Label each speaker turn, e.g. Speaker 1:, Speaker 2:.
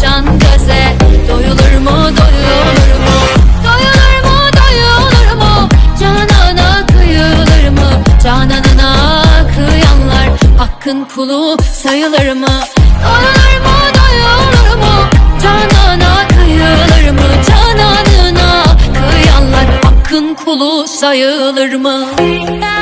Speaker 1: yakışan göze. Doyulur mu, doyulur mu? Doyulur mu, doyulur mu? Canana kıyılır mı? Cananına kıyanlar hakkın kulu sayılır mı? Doyulur mu, doyulur mu? Canana kıyılır mı? Cananına kıyanlar hakkın kulu sayılır mı?